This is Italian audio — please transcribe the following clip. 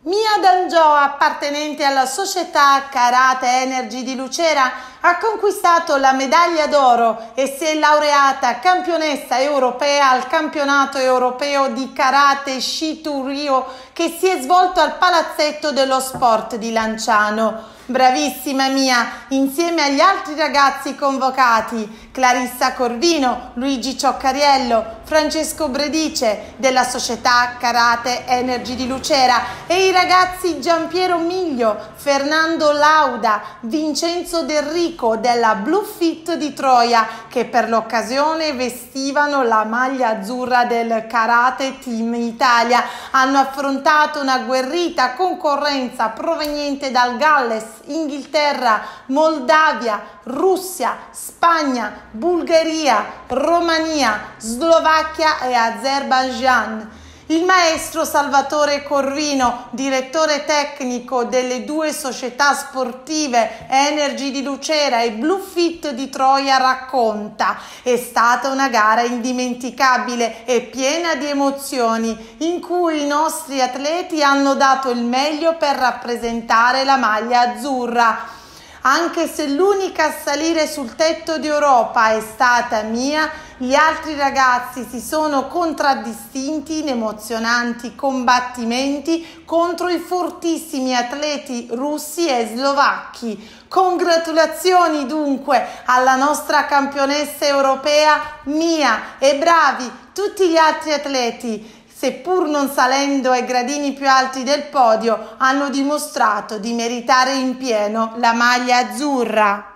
Mia D'Angio, appartenente alla società Karate Energy di Lucera, ha conquistato la medaglia d'oro e si è laureata campionessa europea al campionato europeo di Karate Shitu Ryo che si è svolto al Palazzetto dello Sport di Lanciano. Bravissima Mia, insieme agli altri ragazzi convocati, Clarissa Corvino, Luigi Cioccariello, Francesco Bredice della società Karate Energy di Lucera e i ragazzi Giampiero Miglio, Fernando Lauda, Vincenzo Del Rico della Bluefit di Troia, che per l'occasione vestivano la maglia azzurra del Karate Team Italia, hanno affrontato una agguerrita concorrenza proveniente dal Galles, Inghilterra, Moldavia, Russia, Spagna, Bulgaria, Romania, Slovacchia e Azerbaijan. Il maestro Salvatore Corvino, direttore tecnico delle due società sportive Energy di Lucera e Bluefit di Troia, racconta: è stata una gara indimenticabile e piena di emozioni, in cui i nostri atleti hanno dato il meglio per rappresentare la maglia azzurra. Anche se l'unica a salire sul tetto d'Europa è stata Mia, gli altri ragazzi si sono contraddistinti in emozionanti combattimenti contro i fortissimi atleti russi e slovacchi. Congratulazioni dunque alla nostra campionessa europea Mia e bravi tutti gli altri atleti. Seppur non salendo ai gradini più alti del podio, hanno dimostrato di meritare in pieno la maglia azzurra.